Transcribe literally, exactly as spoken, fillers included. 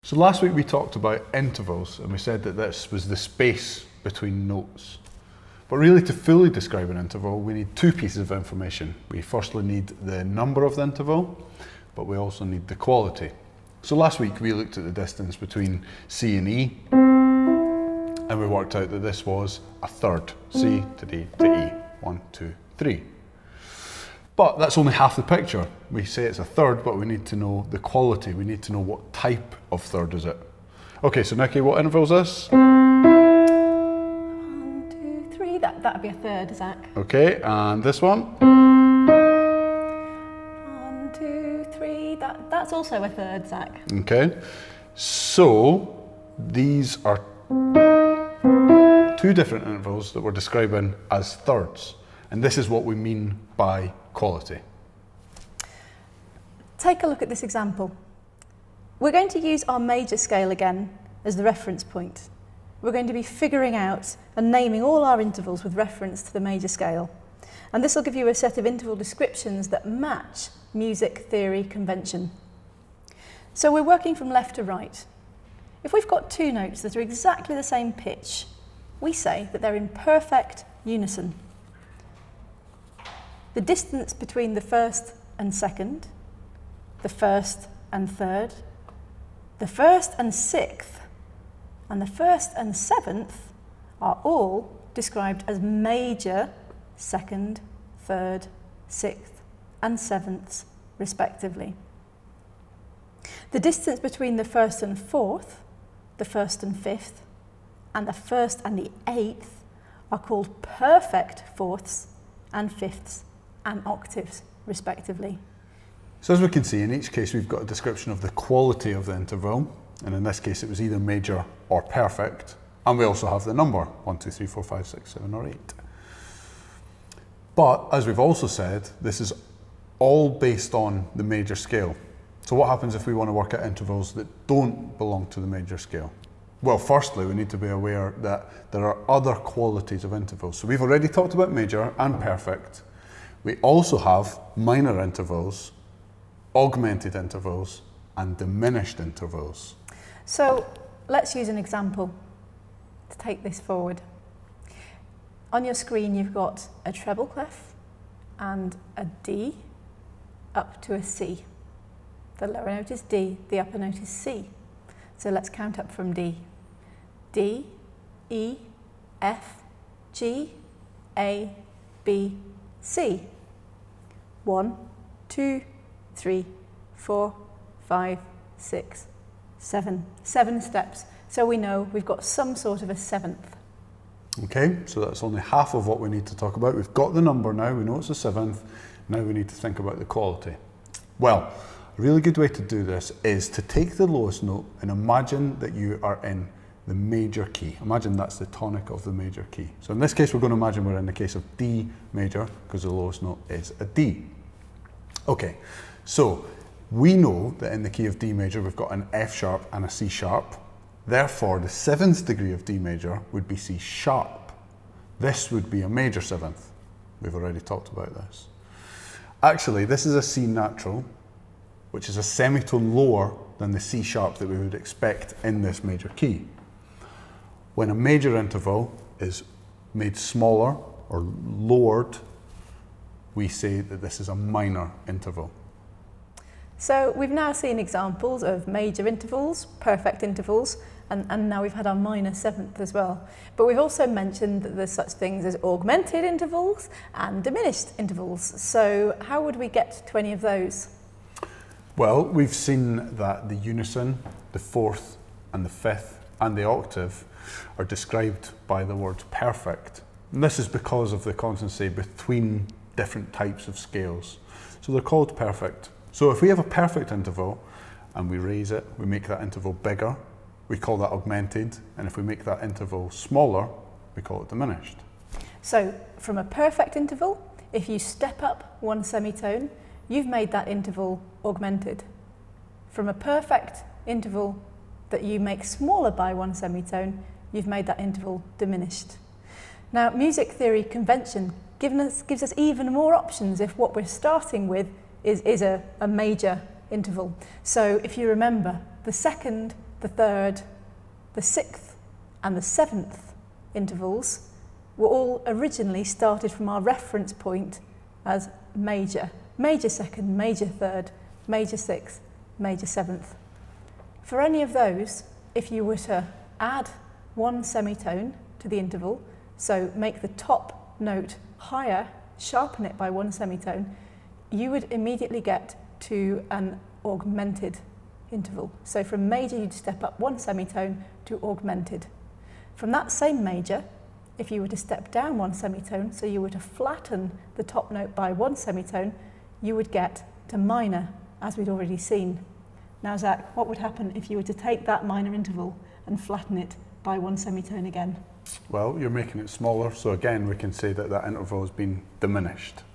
So last week we talked about intervals and we said that this was the space between notes. But really, to fully describe an interval, we need two pieces of information. We firstly need the number of the interval, but we also need the quality. So last week we looked at the distance between C and E, and we worked out that this was a third, C to D to E, one, two, three. But that's only half the picture. We say it's a third, but we need to know the quality. We need to know what type of third is it. Okay, so Nikki, what interval is this? One, two, three. That that'd be a third, Zach. Okay, and this one? One, two, three. That that's also a third, Zach. Okay, so these are two different intervals that we're describing as thirds, and this is what we mean by quality. Take a look at this example. We're going to use our major scale again as the reference point. We're going to be figuring out and naming all our intervals with reference to the major scale. And this will give you a set of interval descriptions that match music theory convention. So we're working from left to right. If we've got two notes that are exactly the same pitch, we say that they're in perfect unison. The distance between the first and second, the first and third, the first and sixth, and the first and seventh are all described as major second, third, sixth, and sevenths, respectively. The distance between the first and fourth, the first and fifth, and the first and the eighth are called perfect fourths and fifths and octaves, respectively. So as we can see, in each case we've got a description of the quality of the interval, and in this case it was either major or perfect, and we also have the number, one, two, three, four, five, six, seven, or eight. But as we've also said, this is all based on the major scale. So what happens if we want to work out intervals that don't belong to the major scale? Well, firstly, we need to be aware that there are other qualities of intervals. So we've already talked about major and perfect. We also have minor intervals, augmented intervals, and diminished intervals. So let's use an example to take this forward. On your screen you've got a treble clef and a D up to a C. The lower note is D, the upper note is C. So let's count up from D. D, E, F, G, A, B, C. One, two, three, four, five, six, seven. Seven steps. So we know we've got some sort of a seventh. Okay, so that's only half of what we need to talk about. We've got the number now, we know it's a seventh. Now we need to think about the quality. Well, a really good way to do this is to take the lowest note and imagine that you are in the major key. Imagine that's the tonic of the major key. So in this case, we're going to imagine we're in the case of D major because the lowest note is a D. Okay, so we know that in the key of D major, we've got an F sharp and a C sharp. Therefore, the seventh degree of D major would be C sharp. This would be a major seventh. We've already talked about this. Actually, this is a C natural, which is a semitone lower than the C sharp that we would expect in this major key. When a major interval is made smaller or lowered, we say that this is a minor interval. So we've now seen examples of major intervals, perfect intervals, and, and now we've had our minor seventh as well. But we've also mentioned that there's such things as augmented intervals and diminished intervals. So how would we get to any of those? Well, we've seen that the unison, the fourth and the fifth and the octave are described by the word perfect. And this is because of the constancy between different types of scales. So they're called perfect. So if we have a perfect interval and we raise it, we make that interval bigger, we call that augmented, and if we make that interval smaller, we call it diminished. So from a perfect interval, if you step up one semitone, you've made that interval augmented. From a perfect interval that you make smaller by one semitone, you've made that interval diminished. Now, music theory convention gives us, gives us even more options if what we're starting with is, is a, a major interval. So if you remember, the second the third, the sixth and the seventh intervals were all originally started from our reference point as major, major second, major third, major sixth, major seventh. For any of those, if you were to add one semitone to the interval, so make the top note higher, sharpen it by one semitone, you would immediately get to an augmented interval. So from major, you'd step up one semitone to augmented. From that same major, if you were to step down one semitone, so you were to flatten the top note by one semitone, you would get to minor, as we'd already seen. Now, Zach, what would happen if you were to take that minor interval and flatten it by one semitone again? Well, you're making it smaller, so again, we can say that that interval has been diminished.